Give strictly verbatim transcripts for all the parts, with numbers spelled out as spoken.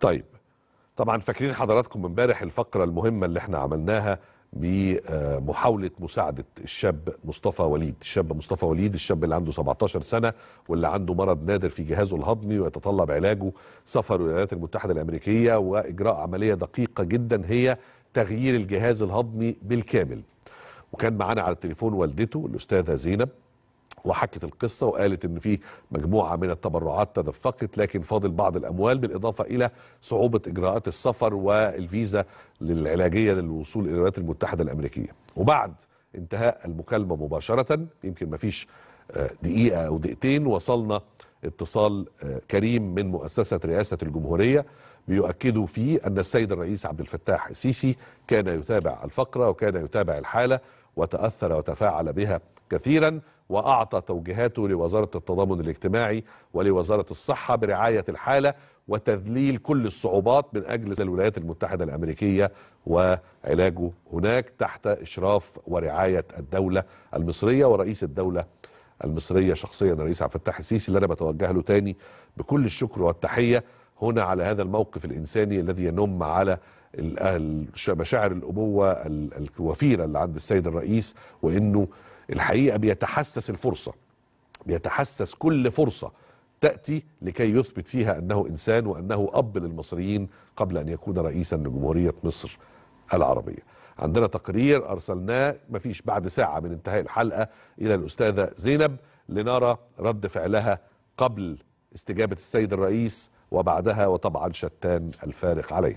طيب طبعا فاكرين حضراتكم امبارح الفقره المهمه اللي احنا عملناها بمحاوله مساعده الشاب مصطفى وليد، الشاب مصطفى وليد الشاب اللي عنده سبعتاشر سنه واللي عنده مرض نادر في جهازه الهضمي ويتطلب علاجه سفر الولايات المتحده الامريكيه واجراء عمليه دقيقه جدا هي تغيير الجهاز الهضمي بالكامل. وكان معانا على التليفون والدته الاستاذه زينب وحكت القصة وقالت ان في مجموعة من التبرعات تدفقت لكن فاضل بعض الاموال بالاضافة الى صعوبة اجراءات السفر والفيزا للعلاجية للوصول الى الولايات المتحدة الامريكية. وبعد انتهاء المكالمة مباشرة يمكن ما فيش دقيقة او دقيقتين وصلنا اتصال كريم من مؤسسة رئاسة الجمهورية بيؤكدوا فيه ان السيد الرئيس عبد الفتاح السيسي كان يتابع الفقرة وكان يتابع الحالة وتأثر وتفاعل بها كثيرا وأعطى توجيهاته لوزارة التضامن الاجتماعي ولوزارة الصحة برعاية الحالة وتذليل كل الصعوبات من أجل الولايات المتحدة الأمريكية وعلاجه هناك تحت إشراف ورعاية الدولة المصرية ورئيس الدولة المصرية شخصيا الرئيس عبد الفتاح السيسي اللي أنا بتوجه له تاني بكل الشكر والتحية هنا على هذا الموقف الإنساني الذي ينم على مشاعر الأبوة الوفيرة اللي عند السيد الرئيس، وإنه الحقيقة بيتحسس الفرصة بيتحسس كل فرصة تأتي لكي يثبت فيها أنه إنسان وأنه أب للمصريين قبل أن يكون رئيسا لجمهورية مصر العربية. عندنا تقرير أرسلناه مفيش بعد ساعة من انتهاء الحلقة إلى الأستاذة زينب لنرى رد فعلها قبل استجابة السيد الرئيس وبعدها، وطبعا شتان الفارق عليها.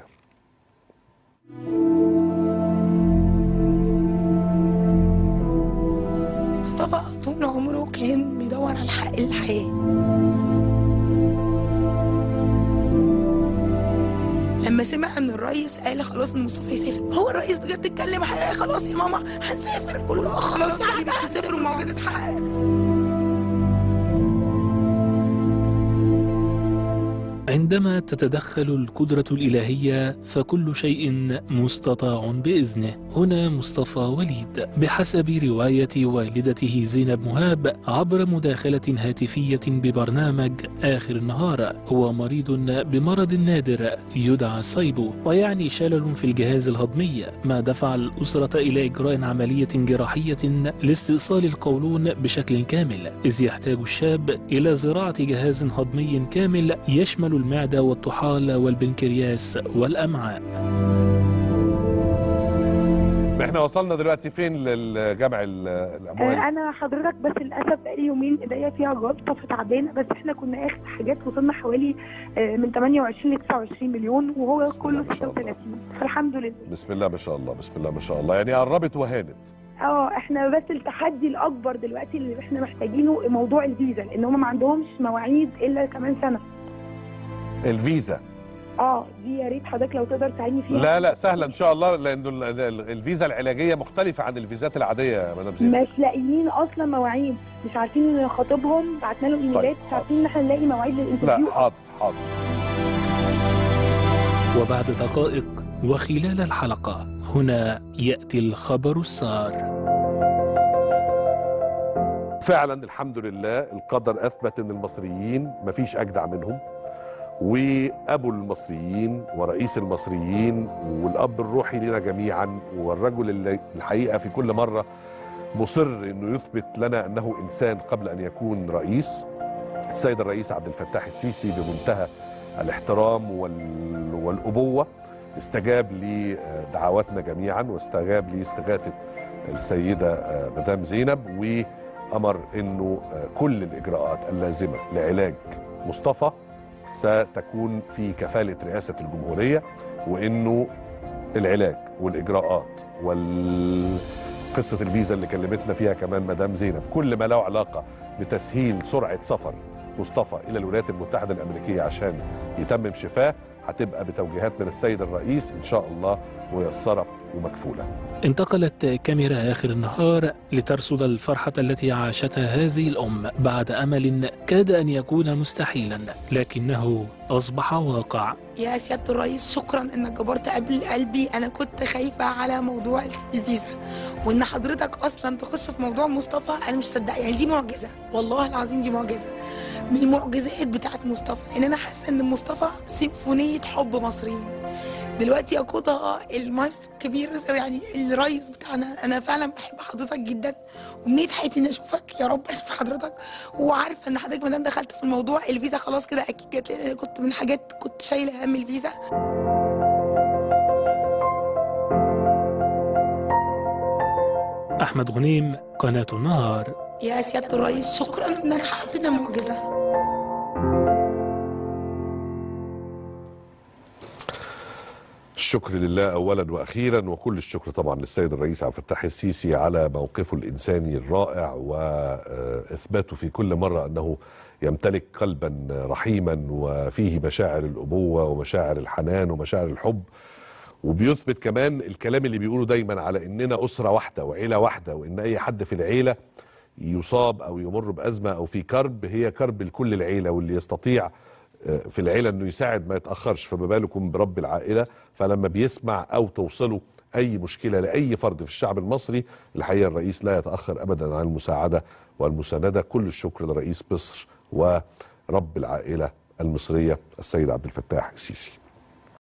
مصطفى طول عمره كان بيدور على الحق الحياة. لما سمع ان الرئيس قال خلاص ان مصطفى يسافر، هو الرئيس بجد اتكلم حقيقي خلاص يا ماما هنسافر، قول له خلاص يا حبيبي هنسافر والمعجزة اتحققت. عندما تتدخل القدرة الإلهية فكل شيء مستطاع بإذنه. هنا مصطفى وليد بحسب رواية والدته زينب مهاب عبر مداخلة هاتفية ببرنامج آخر النهار، هو مريض بمرض نادر يدعى سايبو ويعني شلل في الجهاز الهضمي، ما دفع الأسرة إلى إجراء عملية جراحية لاستئصال القولون بشكل كامل، إذ يحتاج الشاب إلى زراعة جهاز هضمي كامل يشمل المعدة والطحال والبنكرياس والأمعاء. احنا وصلنا دلوقتي فين للجمع الاموال؟ انا حضرتك بس للاسف بقالي يومين ايديا فيها جلطه فتعبانه، بس احنا كنا اخر حاجات وصلنا حوالي من ثمانية وعشرين ل تسعة وعشرين مليون وهو كله ستة وثلاثين، فالحمد لله. بسم الله ما شاء الله بسم الله ما شاء الله، يعني قربت وهانت. اه احنا بس التحدي الاكبر دلوقتي اللي احنا محتاجينه موضوع الفيزا، لان هم ما عندهمش مواعيد الا كمان سنه. الفيزا اه دي يا ريت حضرتك لو تقدر تساعدني فيها. لا لا سهله ان شاء الله، لانه الفيزا العلاجيه مختلفه عن الفيزات العاديه يا مدام زينب. مش لاقيين اصلا مواعيد، مش عارفين نخاطبهم، بعتنا لهم ايميلات طيب. مش عارفين ان احنا نلاقي مواعيد للانترفيو. لا حاضر حاضر. وبعد دقائق وخلال الحلقه هنا ياتي الخبر السار. فعلا الحمد لله القدر اثبت ان المصريين مفيش اجدع منهم، وابو المصريين ورئيس المصريين والاب الروحي لنا جميعا، والرجل اللي الحقيقه في كل مره مصر انه يثبت لنا انه انسان قبل ان يكون رئيس، السيد الرئيس عبد الفتاح السيسي بمنتهى الاحترام والابوه استجاب لدعواتنا جميعا واستجاب لاستغاثه السيده مدام زينب، وامر انه كل الاجراءات اللازمه لعلاج مصطفى ستكون في كفالة رئاسة الجمهورية، وإنه العلاج والإجراءات والقصة الفيزا اللي كلمتنا فيها كمان مدام زينب، كل ما له علاقة بتسهيل سرعة سفر مصطفى إلى الولايات المتحدة الأمريكية عشان يتمم شفاه هتبقى بتوجيهات من السيد الرئيس إن شاء الله ميسرة ومكفولة. انتقلت كاميرا آخر النهار لترصد الفرحة التي عاشتها هذه الأم بعد أمل كاد أن يكون مستحيلا لكنه أصبح واقع. يا سيادة الرئيس شكرا انك جبرت قبل قلبي، انا كنت خايفة على موضوع الفيزا، وان حضرتك اصلا تخش في موضوع مصطفى انا مش مصدقه، يعني دي معجزة والله العظيم دي معجزة. من المعجزات بتاعت مصطفى، لان انا حاسه ان مصطفى سيمفونيه حب مصريين دلوقتي يقودها المايسترو الكبير يعني الرئيس بتاعنا. انا فعلا بحب حضرتك جدا ومنيت حياتي اني اشوفك، يا رب اشوف حضرتك. وعارفه ان حضرتك ما دام دخلت في الموضوع الفيزا خلاص كده اكيد جت، لان كنت من حاجات كنت شايله هم الفيزا. أحمد غنيم، قناة النهار. يا سياده الرئيس شكرا انك حققت لنا معجزه. الشكر لله اولا واخيرا، وكل الشكر طبعا للسيد الرئيس عبد الفتاح السيسي على موقفه الانساني الرائع واثباته في كل مره انه يمتلك قلبا رحيما وفيه مشاعر الابوه ومشاعر الحنان ومشاعر الحب. وبيثبت كمان الكلام اللي بيقوله دايما على اننا اسره واحده وعيله واحده، وان اي حد في العيله يصاب او يمر بازمه او في كرب هي كرب لكل العيله، واللي يستطيع في العيله انه يساعد ما يتاخرش، فما بالكم برب العائله. فلما بيسمع او توصله اي مشكله لاي فرد في الشعب المصري، الحقيقه الرئيس لا يتاخر ابدا عن المساعده والمسانده. كل الشكر لرئيس مصر ورب العائله المصريه السيد عبد الفتاح السيسي.